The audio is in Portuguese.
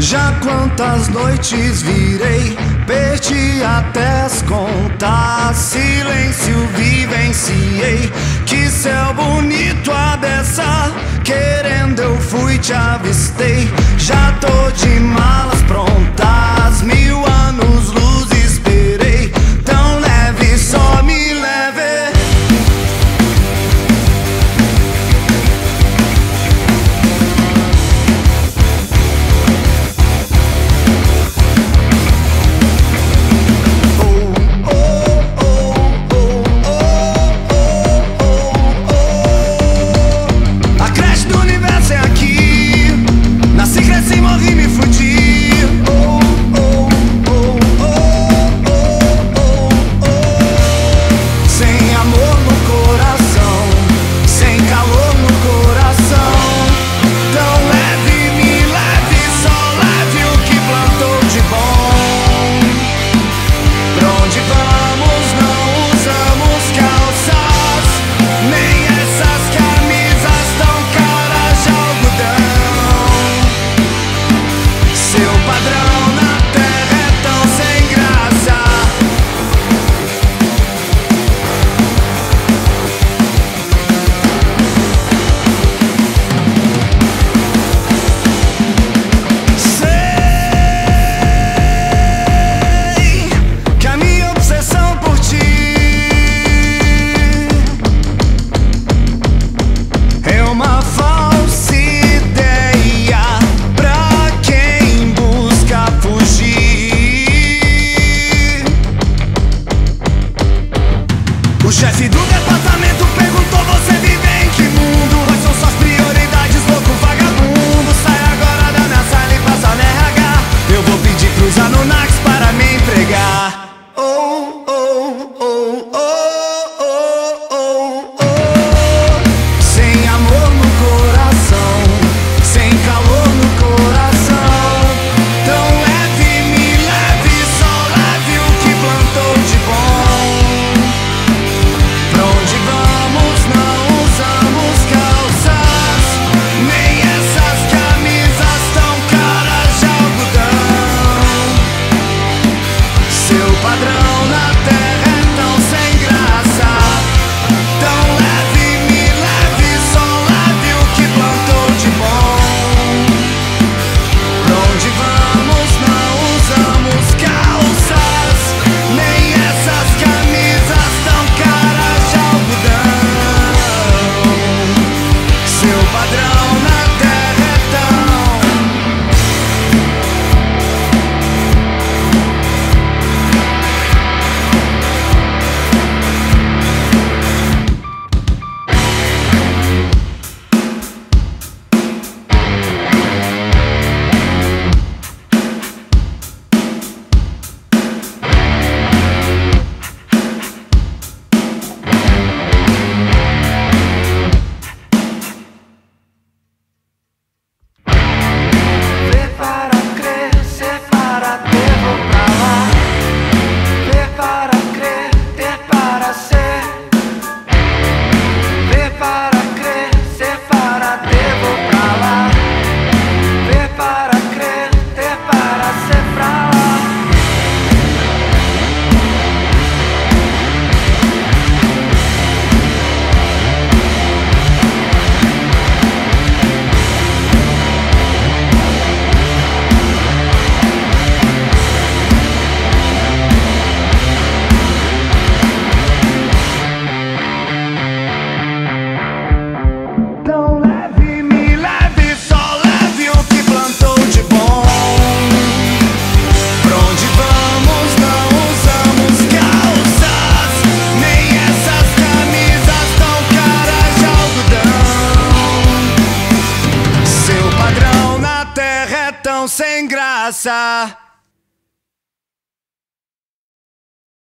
Já quantas noites virei, perdi até as contas. Silêncio vivenciei, que céu bonito a dessa. Querendo eu fui, te avistei. Já tô de malas prontas, 1000 anos luz esperei. Tão leve, só me leve. O chefe do departamento perguntou: você vive em que mundo? Quais são suas prioridades, louco vagabundo? Sai agora da minha sala e passa na RH. Eu vou pedir pros Anunnakis para me entregar. Oh, oh, oh, oh, oh, oh, oh. Sem amor no coração, sem calor no coração. Tão leve, me leve, só leve o que plantou de bom. Padrão na terra é tão sem graça. Tão leve, me leve, só leve o que plantou de bom. Pra onde vamos não usamos calças, nem essas camisas tão caras de algodão. Seu padrão na terra é tão... Sem graça.